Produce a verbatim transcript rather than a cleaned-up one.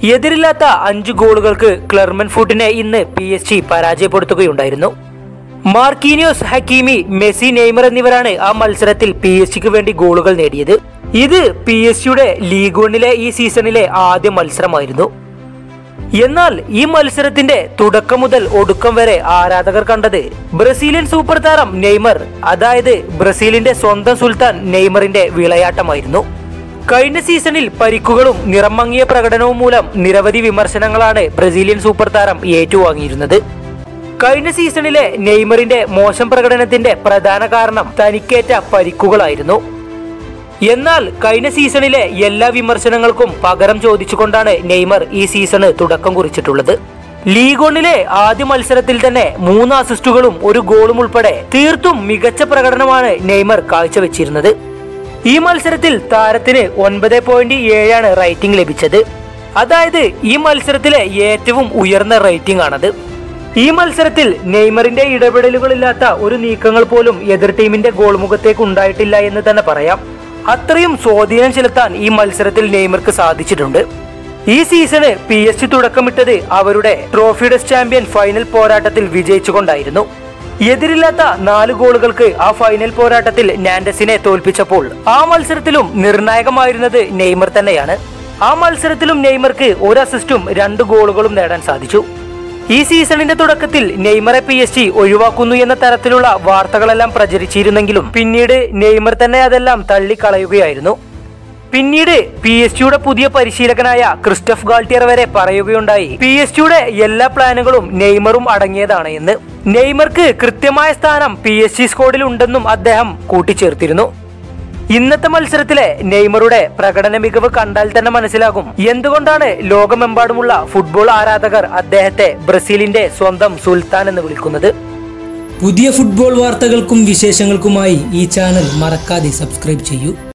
എതിരില്ലാത്ത അഞ്ച് ഗോളുകൾക്ക് ക്ലെർമൻ ഫൂട്ടിനെ ഇന്ന് പി എസ് ജി പരാജയപ്പെടുത്തുകയുണ്ടായിരുന്നു. മാർക്കീനിയോസ്, ഹക്കീമി, മെസ്സി, നെയ്മർ എന്നിവരാണ് ആ മത്സരത്തിൽ പി എസ് ജിക്ക് വേണ്ടി ഗോളുകൾ നേടിയത്. ഇത് പി എസ് ജിയുടെ ലീഗ് വണ്ണിലെ ഈ സീസണിലെ ആദ്യ മത്സരമായിരുന്നു. എന്നാൽ ഈ മത്സരത്തിന്റെ തുടക്കം മുതൽ ഒടുക്കം വരെ ആരാധകർ കണ്ടത് ബ്രസീലിയൻ സൂപ്പർ താരം നെയ്മർ, അതായത് ബ്രസീലിന്റെ സ്വന്തം സുൽത്താൻ നെയ്മറിന്റെ വിളയാട്ടമായിരുന്നു. കഴിഞ്ഞ സീസണിൽ പരിക്കുകളും നിറം മങ്ങിയ പ്രകടനവും മൂലം നിരവധി വിമർശനങ്ങളാണ് ബ്രസീലിയൻ സൂപ്പർ താരം ഏറ്റുവാങ്ങിയിരുന്നത്. കഴിഞ്ഞ സീസണിലെ നെയ്മറിന്റെ മോശം പ്രകടനത്തിന്റെ പ്രധാന കാരണം തനിക്കേറ്റ പരിക്കുകളായിരുന്നു. എന്നാൽ കഴിഞ്ഞ സീസണിലെ എല്ലാ വിമർശനങ്ങൾക്കും പകരം ചോദിച്ചുകൊണ്ടാണ് നെയ്മർ ഈ സീസണ് തുടക്കം കുറിച്ചിട്ടുള്ളത്. ലീഗ് ഒന്നിലെ ആദ്യ മത്സരത്തിൽ തന്നെ മൂന്ന് അസിസ്റ്റുകളും ഒരു ഗോളും ഉൾപ്പെടെ തീർത്തും മികച്ച പ്രകടനമാണ് നെയ്മർ കാഴ്ചവെച്ചിരുന്നത്. ഈ മത്സരത്തിൽ താരത്തിന് ഒൻപത് പോയിന്റ് ഏഴാണ് റേറ്റിംഗ് ലഭിച്ചത്. അതായത് ഈ മത്സരത്തിലെ ഏറ്റവും ഉയർന്ന റേറ്റിംഗ് ആണത്. ഈ മത്സരത്തിൽ നെയ്മറിന്റെ ഇടപെടലുകളില്ലാത്ത ഒരു നീക്കങ്ങൾ പോലും എതിർ ടീമിന്റെ ഗോൾ മുഖത്തേക്ക് ഉണ്ടായിട്ടില്ല എന്ന് തന്നെ പറയാം. അത്രയും സ്വാധീനം ചെലുത്താൻ ഈ മത്സരത്തിൽ നെയ്മർക്ക് സാധിച്ചിട്ടുണ്ട്. ഈ സീസണ് പി എസ് ജി തുടക്കമിട്ടത് അവരുടെ ട്രോഫി ഡെസ് ചാമ്പ്യൻ ഫൈനൽ പോരാട്ടത്തിൽ വിജയിച്ചുകൊണ്ടായിരുന്നു. എതിരില്ലാത്ത നാല് ഗോളുകൾക്ക് ആ ഫൈനൽ പോരാട്ടത്തിൽ നാൻഡസിനെ തോൽപ്പിച്ചപ്പോൾ ആ മത്സരത്തിലും നിർണായകമായിരുന്നത് നെയ്മർ തന്നെയാണ്. ആ മത്സരത്തിലും നെയ്മർക്ക് ഒരു അസിസ്റ്റും രണ്ട് ഗോളുകളും നേടാൻ സാധിച്ചു. ഈ സീസണിന്റെ തുടക്കത്തിൽ നെയ്മറെ പി എസ് ജി ഒഴിവാക്കുന്നു എന്ന തരത്തിലുള്ള വാർത്തകളെല്ലാം പ്രചരിച്ചിരുന്നെങ്കിലും പിന്നീട് നെയ്മർ തന്നെ അതെല്ലാം തള്ളിക്കളയുകയായിരുന്നു. പിന്നീട് പി എസ് ജിയുടെ പുതിയ പരിശീലകനായ ക്രിസ്റ്റഫ് ഗാൾട്ടിയർ വരെ പറയുകയുണ്ടായി പി എസ് ജിയുടെ എല്ലാ പ്ലാനുകളും നെയ്മറും അടങ്ങിയതാണ് എന്ന്. നെയ്മർക്ക് കൃത്യമായ സ്ഥാനം പി എസ് ജി സ്ക്വാഡിൽ ഉണ്ടെന്നും അദ്ദേഹം കൂട്ടിച്ചേർത്തിരുന്നു. ഇന്നത്തെ മത്സരത്തിലെ നെയ്മറുടെ പ്രകടന മികവ് കണ്ടാൽ തന്നെ മനസ്സിലാകും എന്തുകൊണ്ടാണ് ലോകമെമ്പാടുമുള്ള ഫുട്ബോൾ ആരാധകർ അദ്ദേഹത്തെ ബ്രസീലിന്റെ സ്വന്തം സുൽത്താൻ എന്ന് വിളിക്കുന്നത്. പുതിയ ഫുട്ബോൾ വാർത്തകൾക്കും വിശേഷങ്ങൾക്കുമായി ഈ ചാനൽ മറക്കാതെ സബ്സ്ക്രൈബ് ചെയ്യൂ.